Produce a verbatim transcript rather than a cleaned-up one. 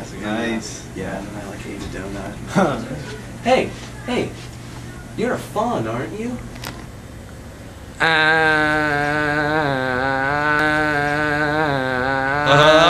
classic. Nice. Yeah, and then I like ate a donut. Hey, hey, you're a faun, aren't you? Uh,